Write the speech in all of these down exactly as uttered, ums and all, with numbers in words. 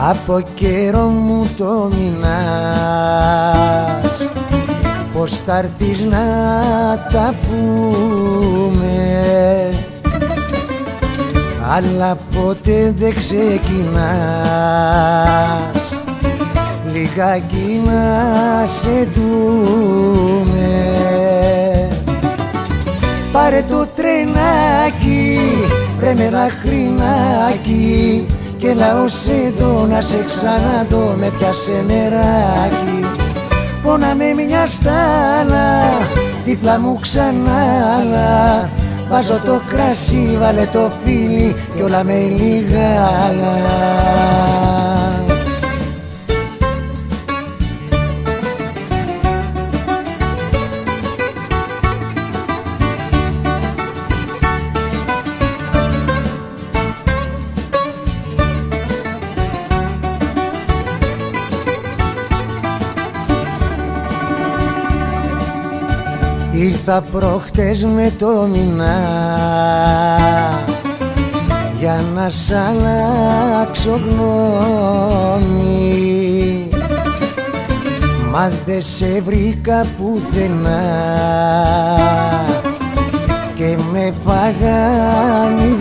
Από καιρό μου το μηνάς, πως θα έρθεις να τα πούμε, αλλά ποτέ δεν ξεκινάς λιγάκι να σε δούμε. Πάρε το τρενάκι, βρε με ένα χρυνάκι, και λαός εδώ να σε ξαναδώ, με πιάσε νεράκι. Πόναμε μια στάλα, δίπλα μου ξανά, βάζω το κρασί, βάλε το φίλι κι όλα με λιγάλα. Ήρθα προχτές με το μηνά για να σ' αλλάξω γνώμη, μα δε σε βρήκα πουθενά και με φάγαν οι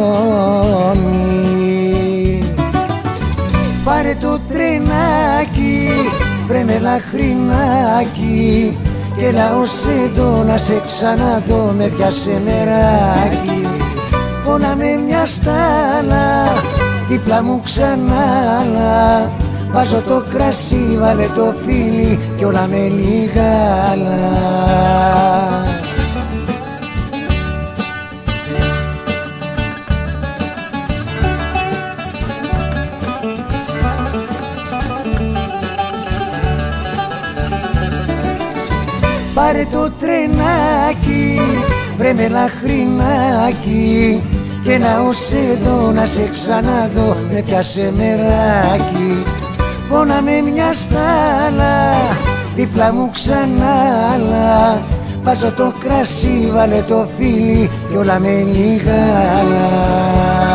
δρόμοι. Πάρε το τρενάκι, βρε με λαχρινάκι, και λαός εδώ να σε ξαναδώ, με πιάσε νεράκι. Πόναμε μια στάλα, δίπλα μου ξανά, βάζω το κρασί, βάλε το φίλι κι όλα με λιγάλα. Πάρε το τρενάκι, βρε με λαχρινάκι, και λαός εδώ να σε ξαναδώ, με πιάσε μεράκι. Πόναμε μια στάλα, δίπλα μου ξανά, βάζω το κρασί, βάλε το φίλι κι όλα με λιγάλα.